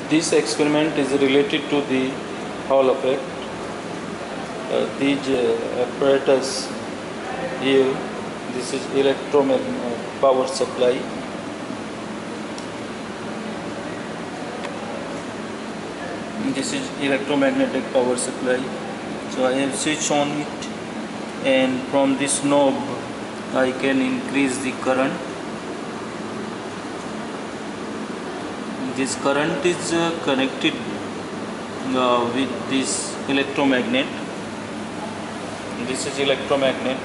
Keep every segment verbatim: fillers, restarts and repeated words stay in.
This experiment is related to the Hall effect. Uh, these uh, apparatus here, this is electromagnetic power supply. This is electromagnetic power supply. So I have switched on it, and from this knob I can increase the current. This current is uh, connected uh, with this electromagnet. This is electromagnet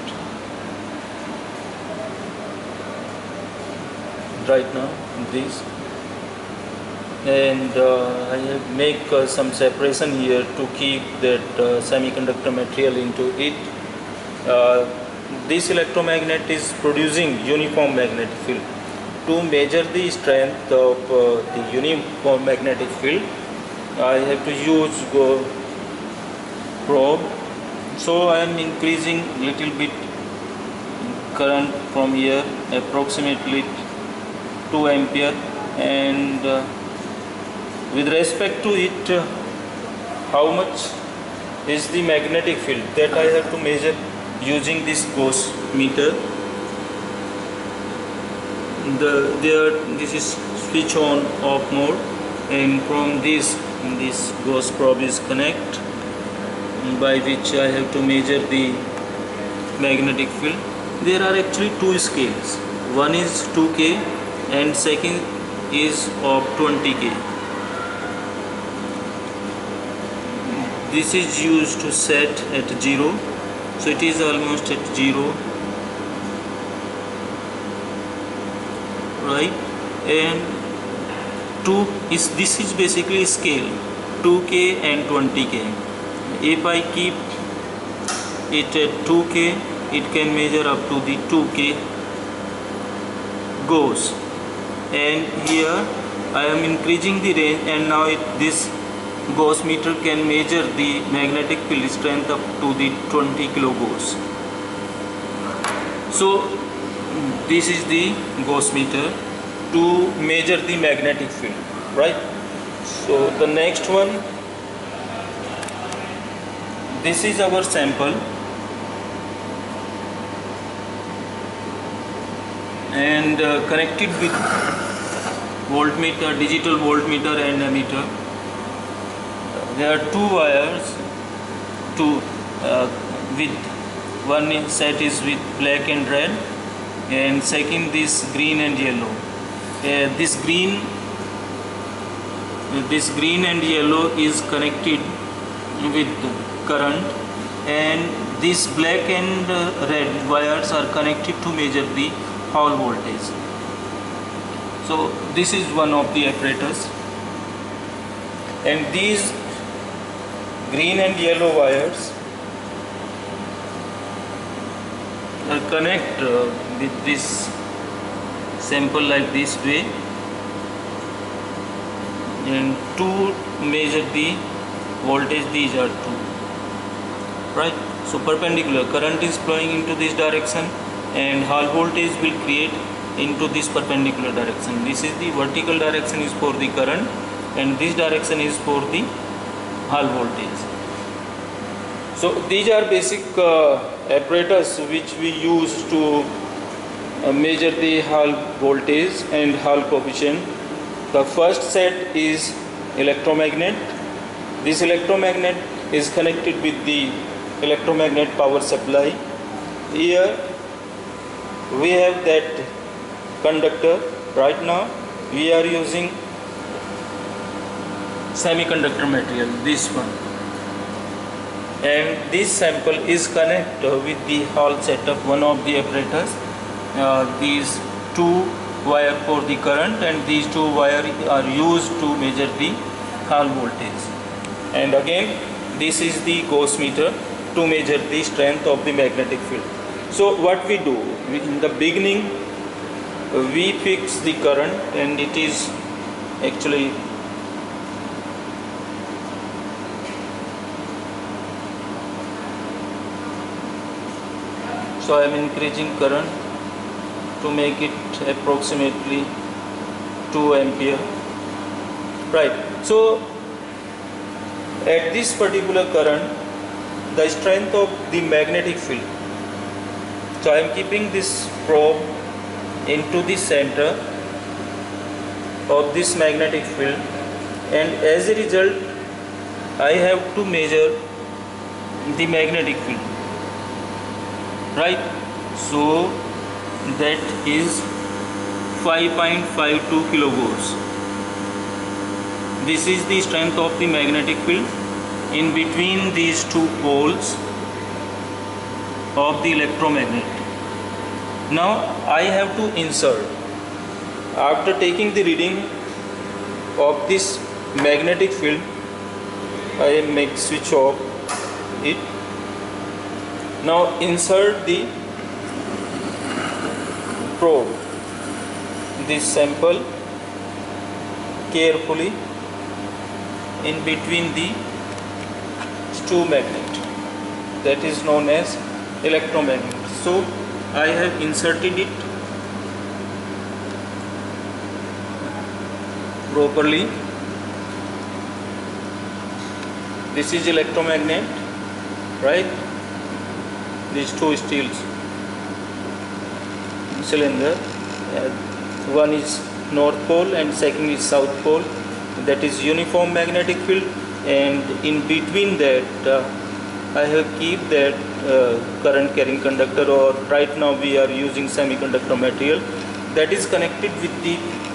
right now, this, and uh, I have make uh, some separation here to keep that uh, semiconductor material into it. Uh, this electromagnet is producing uniform magnetic field. To measure the strength of uh, the uniform magnetic field, I have to use go probe. So I am increasing little bit current from here, approximately two ampere, and uh, with respect to it, uh, how much is the magnetic field, that I have to measure using this Gauss meter. The there this is switch on off mode, and from this this Gauss probe is connect, by which I have to measure the magnetic field. There are actually two scales. One is two K and second is of twenty K. This is used to set at zero, so it is almost at zero, right? And two is this is basically scale two K and twenty K. If I keep it at two K, it can measure up to the two K Gauss, and here I am increasing the range, and now it, this Gauss meter can measure the magnetic field strength up to the twenty kilo Gauss. So this is the Gauss meter to measure the magnetic field, right? So the next one, this is our sample, and uh, connected with voltmeter, digital voltmeter and ammeter. There are two wires, two uh, with one set is with black and red, and second this green and yellow. Uh, this green, this green and yellow is connected with current, and these black and uh, red wires are connected to measure the Hall voltage. So this is one of the apparatus, and these green and yellow wires are connect uh, with this sample like this way, and to measure the voltage, these are two, right? So perpendicular current is flowing into this direction, and Hall voltage will create into this perpendicular direction. This is the vertical direction is for the current, and this direction is for the Hall voltage. So these are basic uh, apparatus which we use to uh, measure the Hall voltage and Hall coefficient. The first set is electromagnet. This electromagnet is connected with the electromagnet power supply. Here we have that conductor. Right now we are using semiconductor material, this one, and this sample is connected with the Hall setup, one of the apparatus. Uh, these two wire for the current, and these two wire are used to measure the Hall voltage. And again, this is the Gauss meter to measure the strength of the magnetic field. So what we do, we, in the beginning we fix the current, and it is actually so I am increasing current to make it approximately two ampere. right? So at this particular current, the strength of the magnetic field, so I am keeping this probe into the center of this magnetic field, and as a result I have to measure the magnetic field, right? So that is five point five two kilo Gauss. This is the strength of the magnetic field in between these two poles of the electromagnet. Now I have to insert, after taking the reading of this magnetic field, I make switch off it. Now insert the probe, this sample, carefully in between the two magnet, that is known as electromagnet. So I have inserted it properly. This is electromagnet, right? These two steels cylinder, uh, one is north pole and second is south pole, that is uniform magnetic field, and in between that uh, I have keep that uh, current carrying conductor, or right now we are using semiconductor material, that is connected with the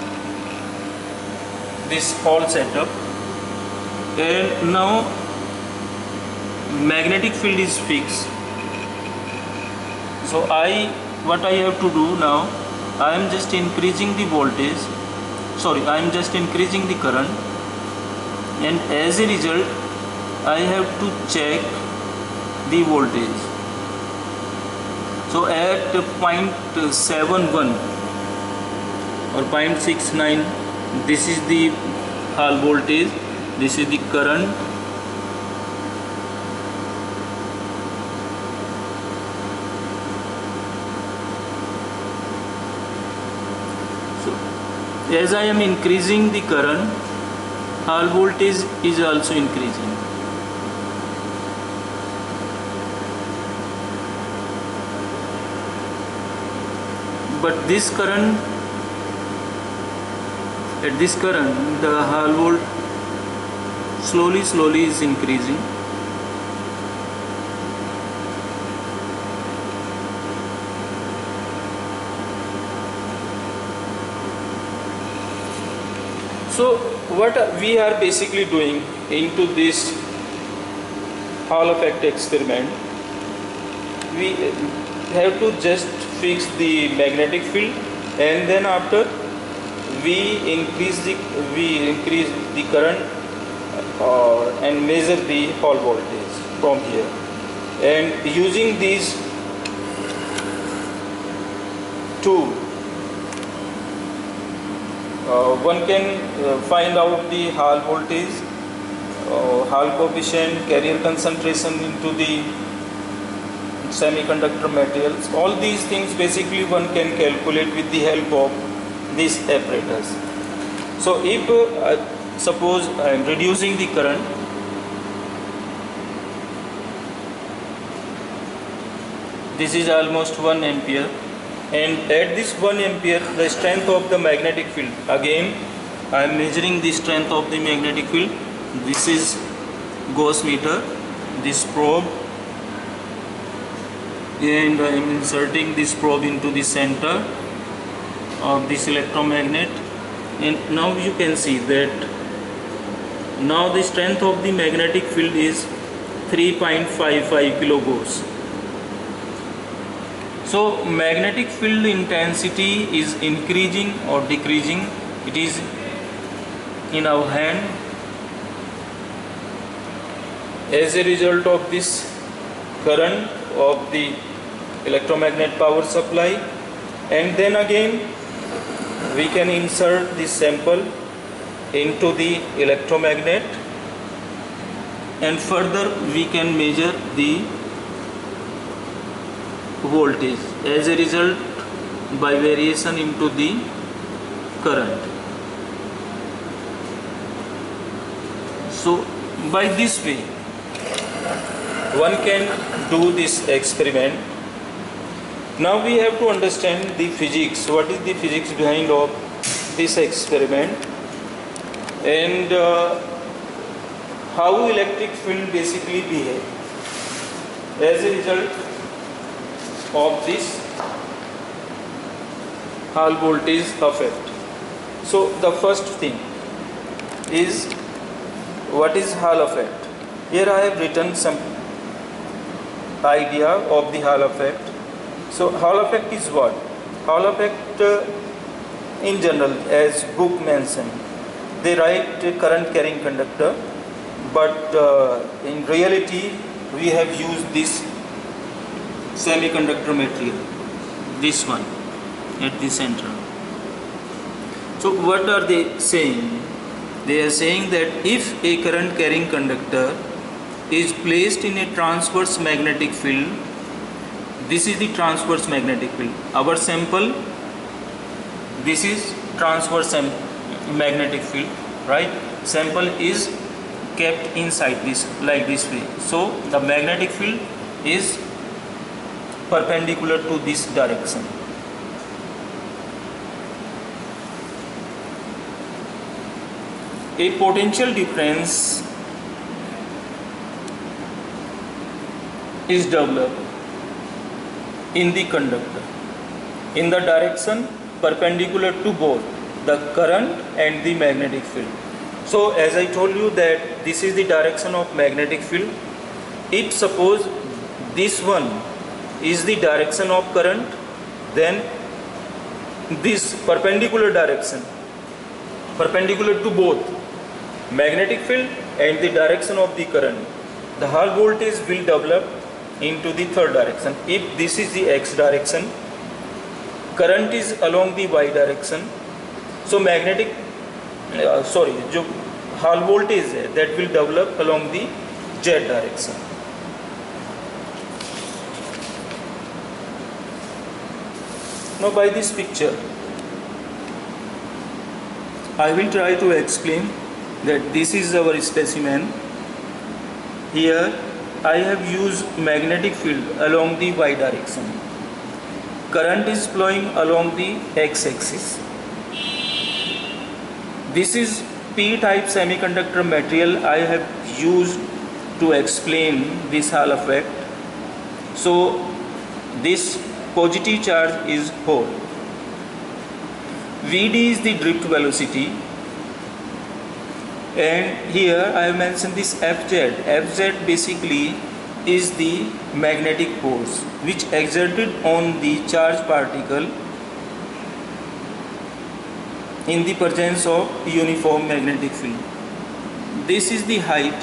this whole setup. And now magnetic field is fixed. So I what I have to do now, I am just increasing the voltage, sorry I am just increasing the current, and as a result I have to check the voltage. So at zero point seven one or zero point six nine, this is the hall voltage, this is the current, so as I am increasing the current, hall voltage is also increasing. But this current, at this current, the hall volt slowly slowly is increasing. So what we are basically doing into this Hall effect experiment, we have to just fix the magnetic field, and then after we increase the we increase the current uh, and measure the Hall voltage from here, and using these two uh, one can uh, find out the Hall voltage, uh, Hall coefficient, carrier concentration into the semiconductor materials. All these things basically one can calculate with the help of this apparatus. So if uh, suppose I am reducing the current, this is almost one ampere, and at this one ampere the strength of the magnetic field, again I am measuring the strength of the magnetic field. This is Gauss meter, this probe, and I am inserting this probe into the center of this electromagnet, and now you can see that now the strength of the magnetic field is three point five five kilo Gauss. So magnetic field intensity is increasing or decreasing, it is in our hand as a result of this current of the electromagnet power supply. And then again we can insert this sample into the electromagnet, and further we can measure the voltage as a result by variation into the current. So by this way one can do this experiment. Now we have to understand the physics. What is the physics behind of this experiment, and uh, how electric field basically behave as a result of this Hall voltage effect. So the first thing is, what is Hall effect? Here I have written some idea of the Hall effect. So Hall effect is what? Hall effect uh, in general, as book mentioned, they write current carrying conductor, but uh, in reality we have used this semiconductor material, this one at the center. So what are they saying? They are saying that if a current carrying conductor is placed in a transverse magnetic field, this is the transverse magnetic field. Our sample, this is transverse magnetic field, right? Sample is kept inside this, like this way. So the magnetic field is perpendicular to this direction. A potential difference is developed in the conductor in the direction perpendicular to both the current and the magnetic field. So as I told you that this is the direction of magnetic field. If suppose this one is the direction of current, then this perpendicular direction, perpendicular to both magnetic field and the direction of the current, the Hall voltage will develop into the third direction. If this is the x direction, current is along the y direction, so magnetic uh, sorry जो Hall voltage है that will develop along the z direction. Now by this picture I will try to explain that this is our specimen. Here I have used magnetic field along the y direction. Current is flowing along the x-axis. This is p-type semiconductor material I have used to explain this Hall effect. So this positive charge is whole. V d is the drift velocity, and here I have mentioned this F Z. F Z basically is the magnetic force which exerted on the charged particle in the presence of uniform magnetic field. This is the height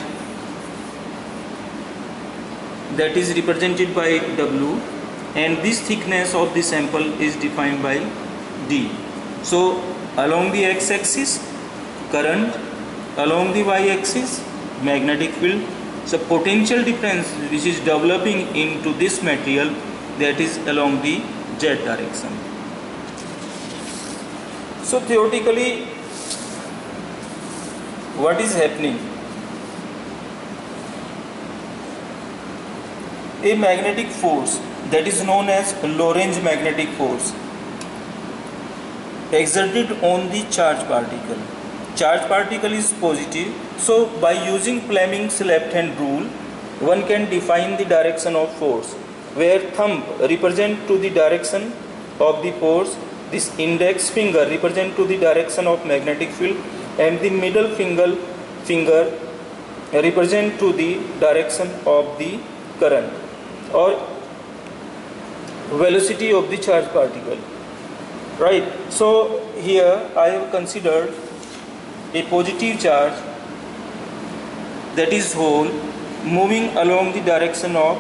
that is represented by W, and this thickness of the sample is defined by D. So along the x-axis current, along the y-axis magnetic field. So potential difference which is developing into this material, that is along the z direction. So theoretically what is happening? A magnetic force that is known as Lorentz magnetic force exerted on the charged particle. Charged particle is positive, so by using Fleming's left hand rule one can define the direction of force, where thumb represent to the direction of the force, this index finger represent to the direction of magnetic field, and the middle finger finger represent to the direction of the current or velocity of the charged particle, right? So here I have considered a positive charge that is whole moving along the direction of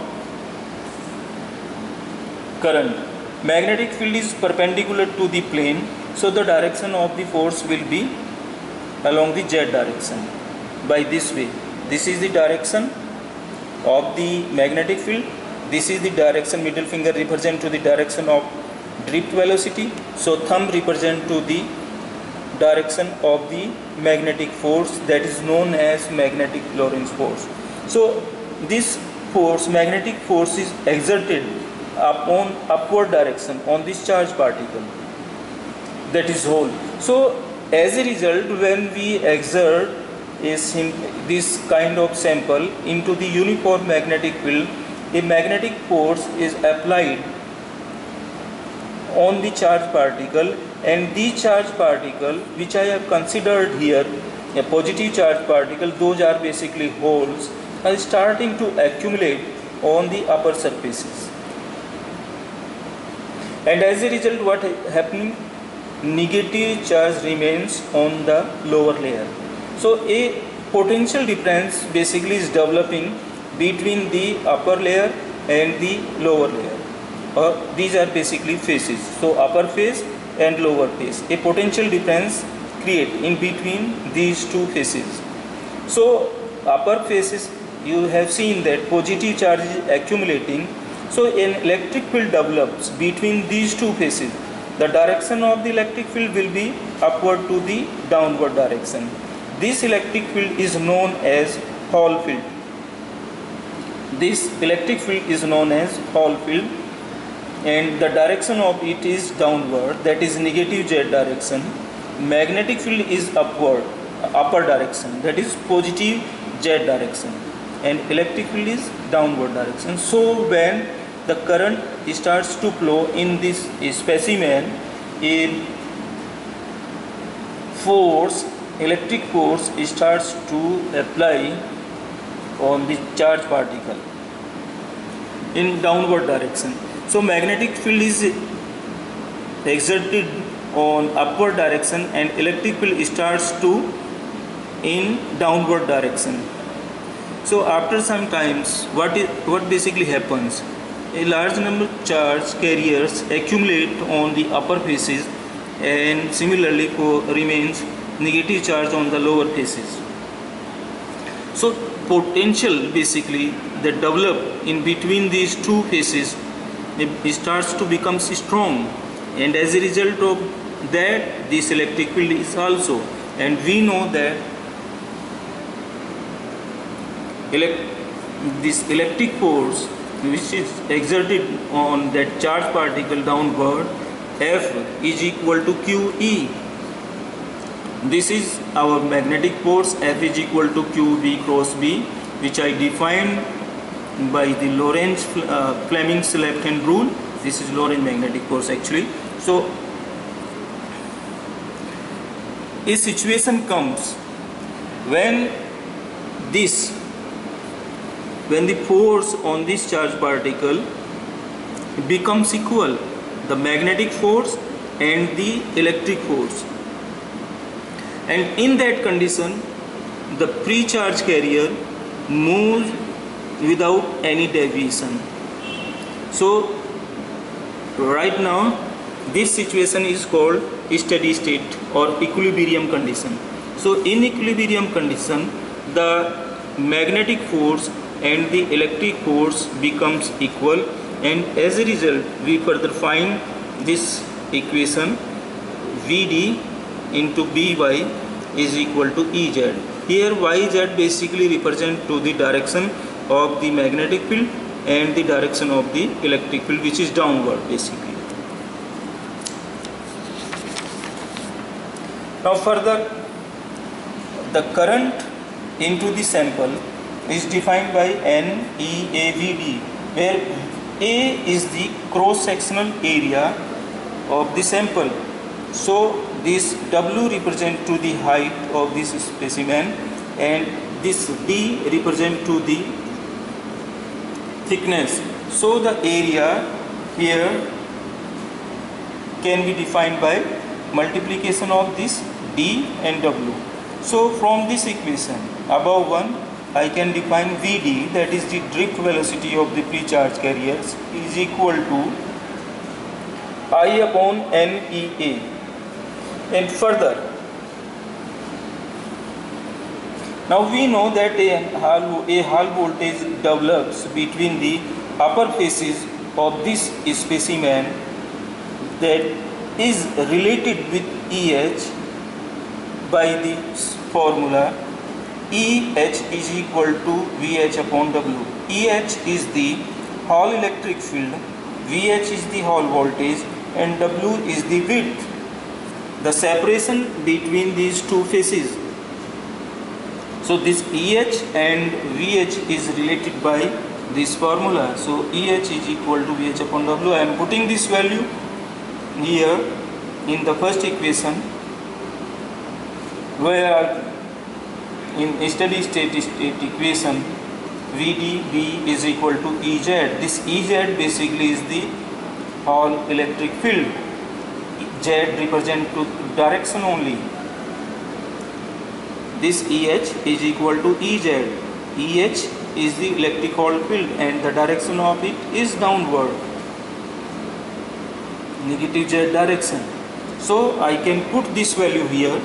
current. Magnetic field is perpendicular to the plane, so the direction of the force will be along the z direction. By this way, this is the direction of the magnetic field, this is the direction, middle finger represent to the direction of drift velocity, so thumb represent to the direction of the magnetic force that is known as magnetic Lorentz force. So this force, magnetic force, is exerted upon upward direction on this charged particle, that is hole. So as a result, when we exert a this kind of sample into the uniform magnetic field, a magnetic force is applied on the charged particle, and the charged particle which I have considered here, a positive charged particle, those are basically holes, are starting to accumulate on the upper surfaces. And as a result, what happening? Negative charge remains on the lower layer. So a potential difference basically is developing between the upper layer and the lower layer. Uh, these are basically phases. So upper phase and lower phase. A potential difference create in between these two phases. So upper phases, you have seen that positive charge is accumulating. So an electric field develops between these two phases. The direction of the electric field will be upward to the downward direction. This electric field is known as Hall field. This electric field is known as Hall field, and the direction of it is downward, that is negative z direction. Magnetic field is upward, upper direction, that is positive z direction, and electric field is downward direction. So when the current starts to flow in this specimen, a force, electric force, starts to apply on the charged particle in downward direction. So magnetic field is exerted on upward direction and electric field starts to in downward direction. So after some times, what is what basically happens? A large number of charge carriers accumulate on the upper faces, and similarly for remains negative charge on the lower faces. So potential basically that develop in between these two faces, it starts to become strong, and as a result of that, this electric field is also, and we know that elect this electric force which is exerted on that charged particle downward, F is equal to Q E. This is our magnetic force. F is equal to Q B cross B, which I defined by the Lorentz uh, Fleming's left hand rule. This is Lorentz magnetic force actually. So a situation comes when this when the force on this charged particle becomes equal, the magnetic force and the electric force, and in that condition the pre-charge carrier moves without any deviation. So right now this situation is called steady state or equilibrium condition. So in equilibrium condition, the magnetic force and the electric force becomes equal, and as a result we further find this equation V D into B Y is equal to E Z. Here Y Z basically represent to the direction of the magnetic field and the direction of the electric field, which is downward basically. Now further, the current into the sample is defined by N E A V D, where A is the cross-sectional area of the sample. So this W represent to the height of this specimen, and this D represent to the thickness. So the area here can be defined by multiplication of this D and W. So from this equation above one, I can define V D, that is the drift velocity of the pre-charge carriers, is equal to I upon N E A. And further, now we know that a Hall, a Hall voltage develops between the upper faces of this specimen that is related with E H. by this formula E H is equal to V H upon W. E H is the Hall electric field, V H is the Hall voltage, and W is the width, the separation between these two faces. So this E H and V H is related by this formula. So E H is equal to V H upon W. I am putting this value here in the first equation, where in steady state, state equation V D B is equal to E Z. This E Z basically is the Hall electric field. Z represent to direction only. This E H is equal to E Z. E H is the electric Hall field and the direction of it is downward, negative Z direction. So I can put this value here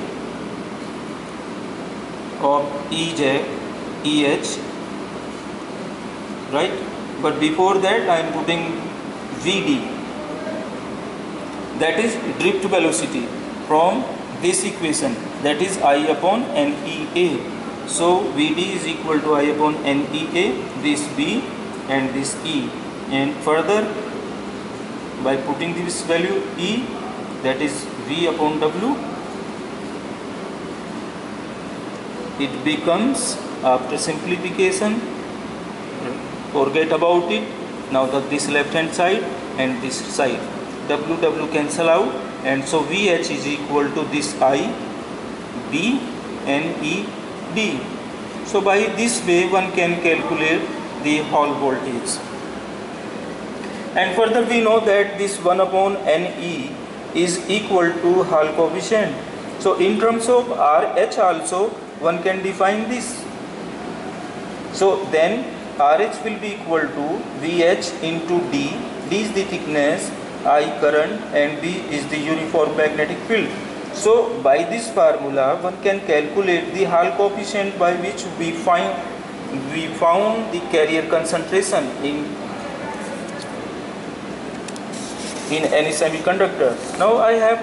of E Z, E H, right? But before that I am putting V D, that is drift velocity from this equation, that is I upon N E A. So V D is equal to I upon N E A, this B and this E, and further by putting this value E, that is V upon W, it becomes, after simplification, forget about it, now that this left hand side and this side, W W cancel out, and so V H is equal to this I, B, N E, D. So by this way one can calculate the Hall voltage. And further we know that this one upon N E is equal to Hall coefficient. So in terms of R H also one can define this. So then R H will be equal to V H into D. D is the thickness, I current, and B is the uniform magnetic field. So by this formula one can calculate the Hall coefficient by which we find we found the carrier concentration in in any semiconductor. Now I have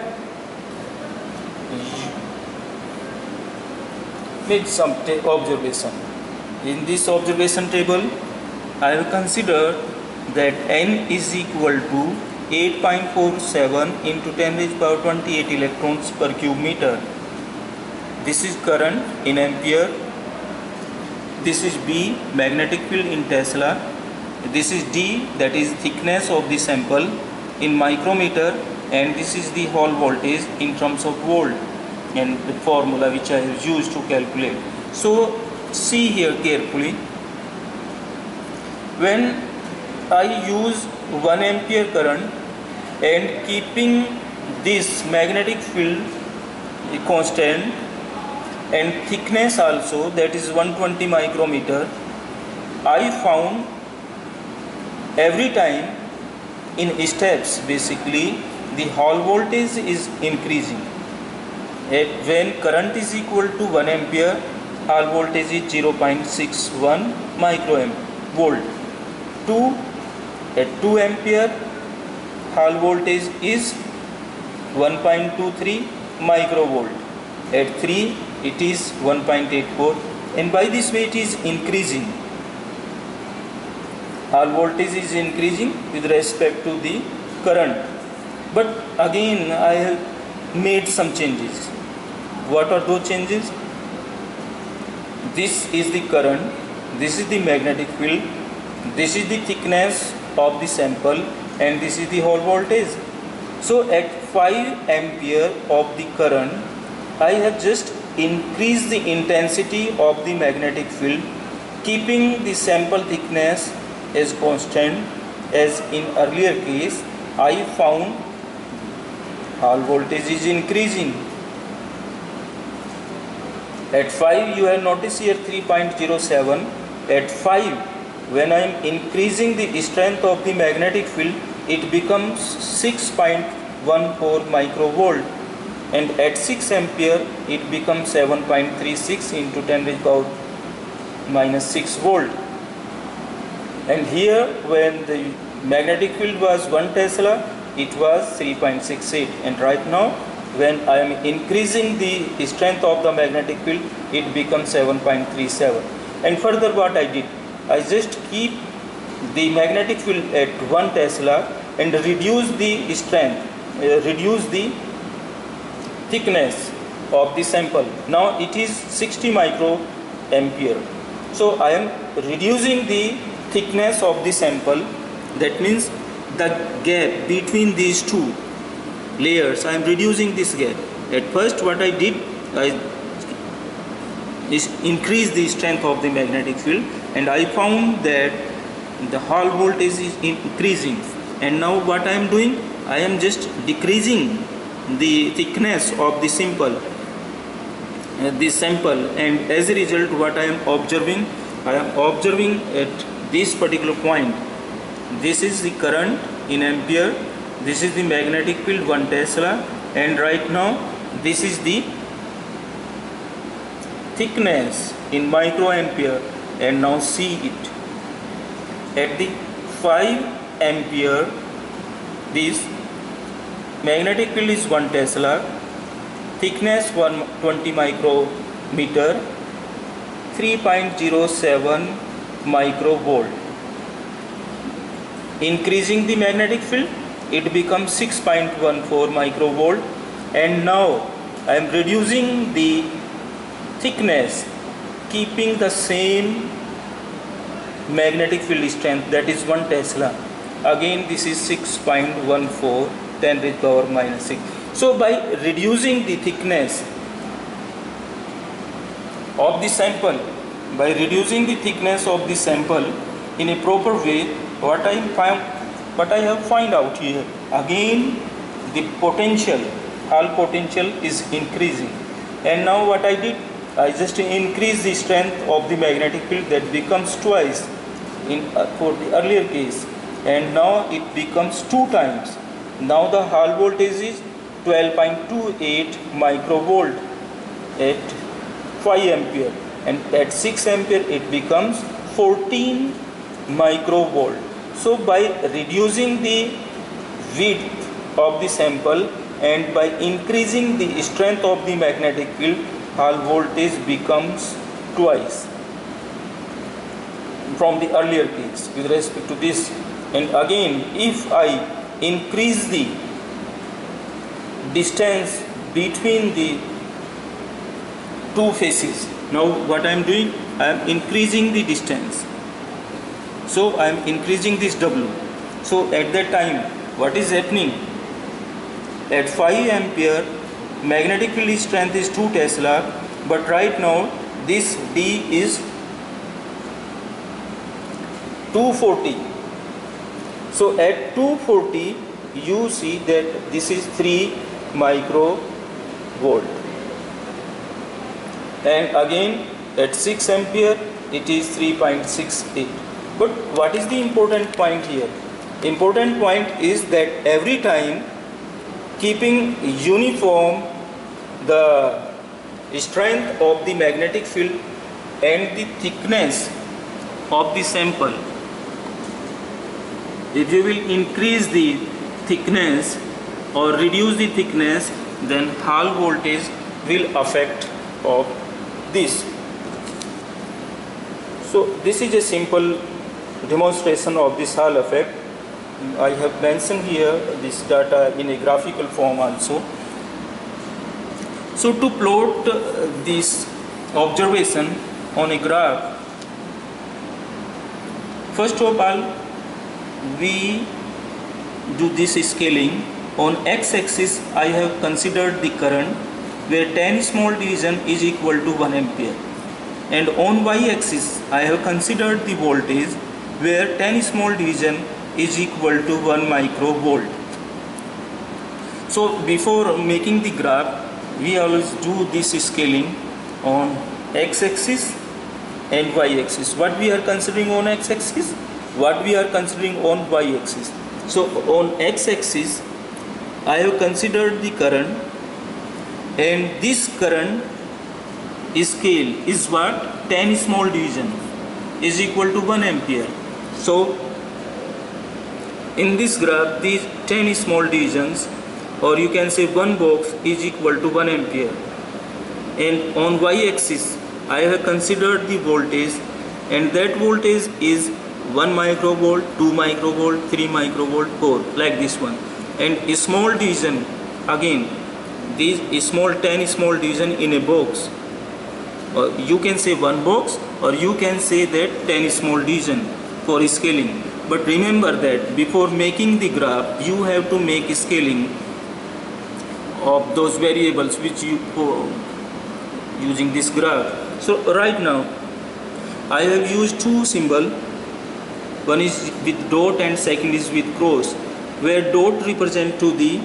made some observation. In this observation table I have considered that N is equal to eight point four seven into ten raised power twenty-eight electrons per cube meter. This is current in ampere. This is B, magnetic field in Tesla. This is D, that is thickness of the sample in micrometer, and this is the Hall voltage in terms of volt, and the formula which I have used to calculate. So see here carefully. When I use one ampere current and keeping this magnetic field constant and thickness also, that is one hundred twenty micrometer, I found every time in steps basically the Hall voltage is increasing. When current is equal to one ampere, Hall voltage is zero point six one microamp volt. two At two ampere, Hall voltage is one point two three microvolt. At three, it is one point eight four, and by this way it is increasing. Hall voltage is increasing with respect to the current. But again I have made some changes. What are those changes? This is the current, this is the magnetic field, this is the thickness of the sample, and this is the Hall voltage. So at five ampere of the current, I have just increased the intensity of the magnetic field, keeping the sample thickness as constant as in earlier case. I found Hall voltage is increasing. At five, you have noticed here three point zero seven. At five, when I am increasing the strength of the magnetic field, it becomes six point one four microvolt, and at six ampere it becomes seven point three six into ten raised power minus six volt. And here when the magnetic field was one Tesla, it was three point six eight, and right now when I am increasing the strength of the magnetic field, it becomes seven point three seven. And further what I did, I just keep the magnetic field at one Tesla and reduce the strength, uh, reduce the thickness of the sample. Now it is sixty microampere. So I am reducing the thickness of the sample. That means the gap between these two layers, I am reducing this gap. At first what I did, I is increase the strength of the magnetic field, and I found that the Hall voltage is increasing. And now what I am doing, I am just decreasing the thickness of the sample, uh, this sample, and as a result what I am observing, I am observing at this particular point, this is the current in ampere, this is the magnetic field one Tesla, and right now this is the thickness in microampere. And now see it, at the five ampere this magnetic field is one Tesla, thickness one hundred twenty micrometer, three point zero seven microvolt. Increasing the magnetic field, it becomes six point one four microvolt. And now I am reducing the thickness, keeping the same magnetic field strength, that is one Tesla. Again this is six point one four, ten to the power minus six. So by reducing the thickness of the sample, by reducing the thickness of the sample in a proper way, what I find, what I have find out here, again the potential, Hall potential is increasing. And now what I did, I just increase the strength of the magnetic field, that becomes twice in uh, for the earlier case, and now it becomes two times. Now the Hall voltage is twelve point two eight microvolt at five ampere, and at six ampere it becomes fourteen microvolt. So by reducing the width of the sample and by increasing the strength of the magnetic field, Hall voltage becomes twice from the earlier case with respect to this. And again, if I increase the distance between the two faces, now what I am doing, I am increasing the distance. So I am increasing this W. So at that time, what is happening? At five ampere, magnetic field strength is two Tesla, but right now this D is two forty. So at two forty, you see that this is three microvolt. And again at six ampere, it is three point six eight. But what is the important point here? Important point is that every time keeping uniform the strength of the magnetic field and the thickness of the sample, if you will increase the thickness or reduce the thickness, then Hall voltage will affect of this. So this is a simple demonstration of this Hall effect. I have mentioned here this data in a graphical form also. So to plot this observation on a graph, first of all we do this scaling. On x-axis I have considered the current where ten small division is equal to one ampere, and on y-axis I have considered the voltage where ten small division is equal to one microvolt. So before making the graph, we always do this scaling on x-axis and y-axis. What we are considering on x-axis, what we are considering on y-axis. So on x-axis I have considered the current, and this current scale is what? ten small division is equal to one ampere. So in this graph, these ten small divisions or you can say one box is equal to one ampere. And on y-axis I have considered the voltage, and that voltage is one microvolt, two microvolt, three microvolt, four, like this one. And a small division, again these small ten small division in a box, or you can say one box, or you can say that ten small division for scaling. But remember that before making the graph you have to make scaling of those variables which you uh, using this graph. So right now I have used two symbols, one is with dot and second is with cross, where dot represent to the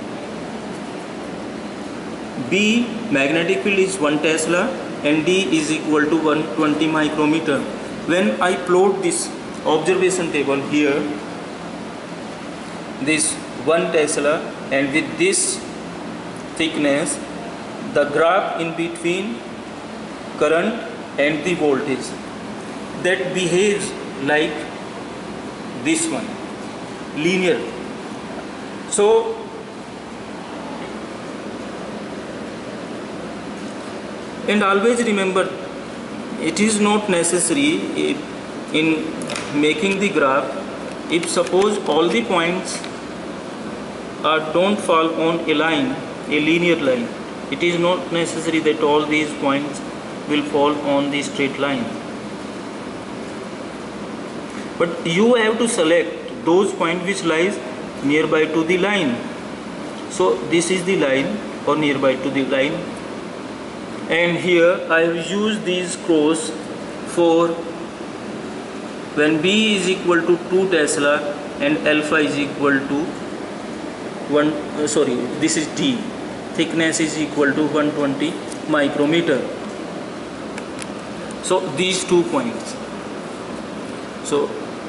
B magnetic field is one Tesla and D is equal to one hundred twenty micrometer. When I plot this observation table here, this one Tesla and with this thickness, the graph in between current and the voltage, that behaves like this one, linear. So and always remember, it is not necessary in making the graph, if suppose all the points are don't fall on a line, a linear line, it is not necessary that all these points will fall on the straight line, but you have to select those points which lies nearby to the line. So this is the line or nearby to the line, and here I have used these cross for when B is equal to two Tesla and alpha is equal to one uh, sorry this is D, thickness is equal to one hundred twenty micrometer. So these two points. So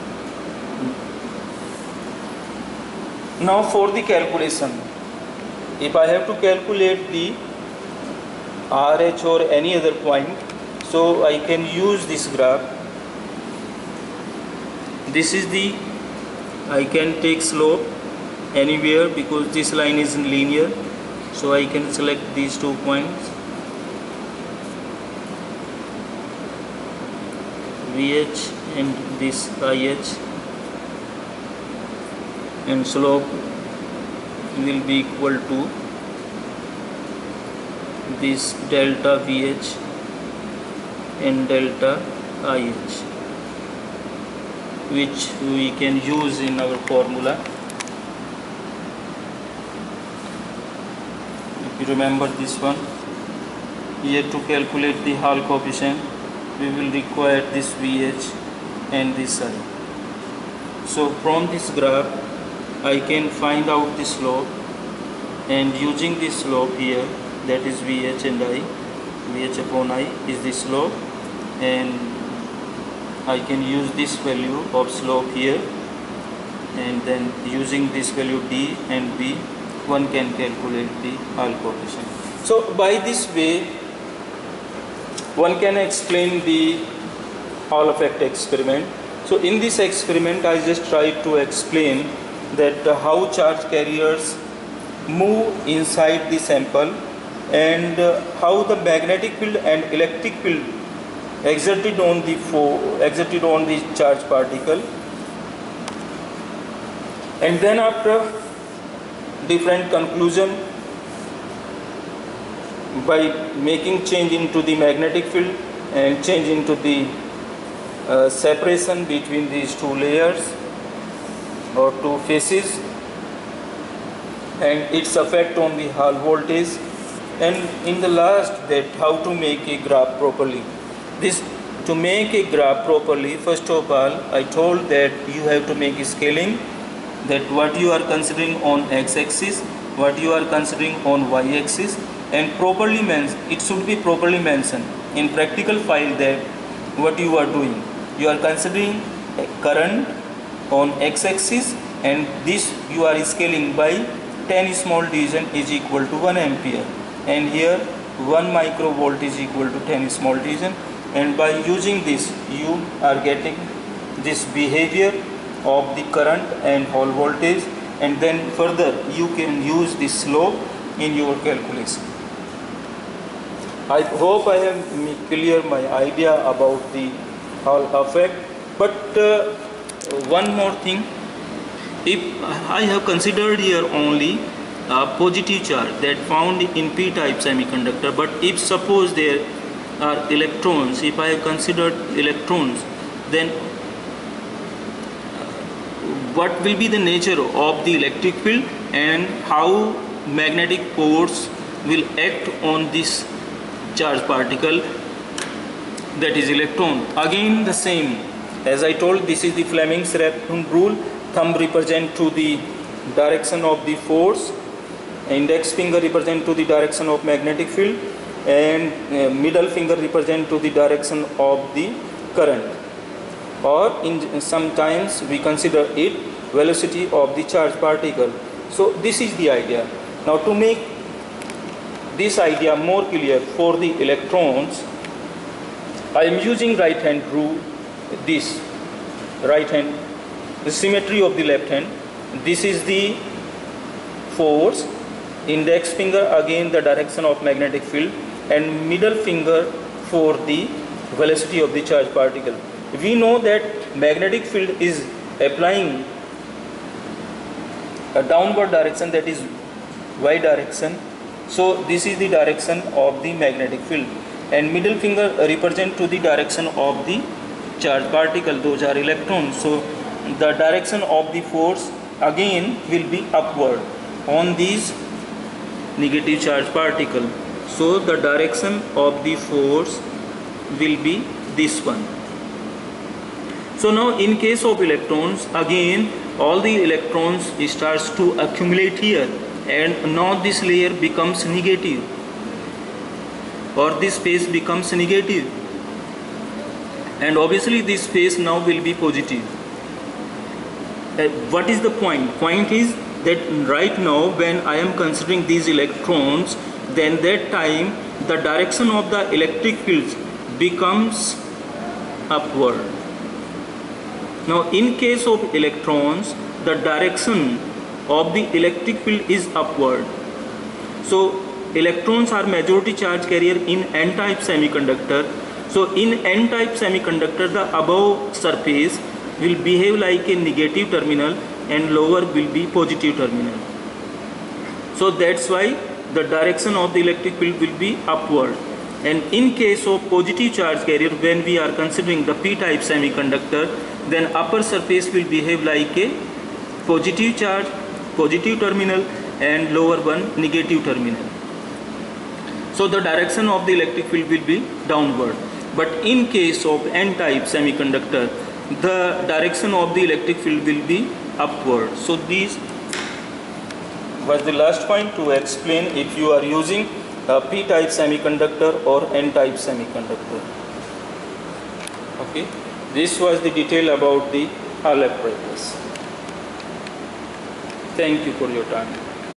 now for the calculation, if I have to calculate the R H or any other point, so I can use this graph. This is the, I can take slope anywhere because this line is linear, so I can select these two points, V H and this I H, and slope will be equal to this delta V H and delta I H, which we can use in our formula. If you remember this one, here to calculate the Hall coefficient we will require this V H and this I. So from this graph I can find out the slope, and using this slope here, that is V H and I, V H upon I is the slope, and I can use this value of slope here, and then using this value D and B, one can calculate the Hall coefficient. So by this way one can explain the Hall effect experiment. So in this experiment I just tried to explain that uh, how charge carriers move inside the sample, and uh, how the magnetic field and electric field exerted on the fo exerted on the charge particle, and then after different conclusion by making change into the magnetic field and change into the uh, separation between these two layers or two phases, and its effect on the Hall voltage, and in the last that how to make a graph properly. This to make a graph properly, first of all I told that you have to make a scaling, that what you are considering on x-axis, what you are considering on y-axis, and properly mentioned, it should be properly mentioned in practical file that what you are doing. You are considering a current on x-axis, and this you are scaling by ten small division is equal to one ampere, and here one microvolt is equal to ten small division, and by using this you are getting this behavior of the current and Hall voltage, and then further you can use this slope in your calculation. I hope I have made clear my idea about the Hall effect. But uh, one more thing, if I have considered here only a positive charge that found in p-type semiconductor, but if suppose there are electrons, if I have considered electrons, then what will be the nature of the electric field and how magnetic force will act on this charge particle, that is electron. Again the same, as I told, this is the Fleming's rule. Thumb represent to the direction of the force, index finger represent to the direction of magnetic field, and uh, middle finger represent to the direction of the current, or in sometimes we consider it velocity of the charge particle. So this is the idea. Now to make this idea more clear for the electrons, I am using right hand rule, this right hand, the symmetry of the left hand. This is the force, index finger again the direction of magnetic field, and middle finger for the velocity of the charge particle. We know that magnetic field is applying a downward direction, that is y direction. So this is the direction of the magnetic field, and middle finger represent to the direction of the charge particle, those are electrons. So the direction of the force again will be upward on these negative charge particle. So the direction of the force will be this one. So now in case of electrons, again all the electrons starts to accumulate here, and now this layer becomes negative, or this phase becomes negative, and obviously this phase now will be positive. Uh, what is the point? Point is that right now when I am considering these electrons, then that time the direction of the electric fields becomes upward. Now in case of electrons, the direction of the electric field is upward. So electrons are majority charge carrier in n-type semiconductor. So in n-type semiconductor, the above surface will behave like a negative terminal and lower will be positive terminal. So that's why the direction of the electric field will be upward. And in case of positive charge carrier, when we are considering the p-type semiconductor, then upper surface will behave like a positive charge, positive terminal, and lower one negative terminal. So the direction of the electric field will be downward. But in case of n-type semiconductor, the direction of the electric field will be upward. So this was the last point to explain if you are using a p-type semiconductor or n-type semiconductor. Okay, this was the detail about the Hall apparatus. Thank you for your time.